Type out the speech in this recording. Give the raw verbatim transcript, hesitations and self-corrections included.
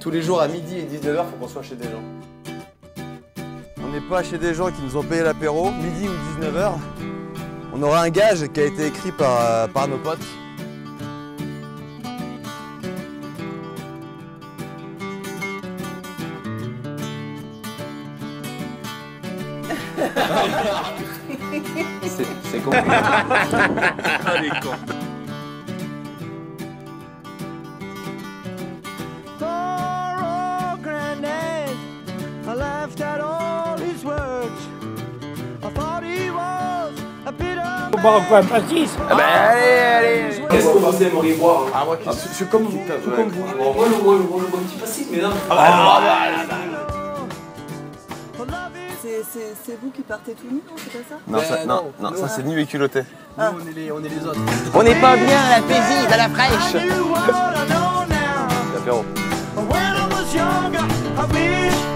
Tous les jours à midi et dix-neuf heures, faut qu'on soit chez des gens. On n'est pas chez des gens qui nous ont payé l'apéro, midi ou dix-neuf heures. On aura un gage qui a été écrit par, euh, par nos potes. C'est con. Allez, con. On boit quoi, un pastis? Ah bah allez, allez. Qu'est-ce que vous pensez, Maurice boire? Ah moi, je suis comme vous, je suis comme vous. Bon, moi, je bois je bois un petit pastis, mais non. C'est vous qui partez tout nus, non? C'est pas ça? Non, ça, Ouais, non, non, non, nous, ça hein. c'est nu et culotté. Nous, on est les, on est les autres. On n'est pas bien à la paisible, à la fraîche. L'apéro.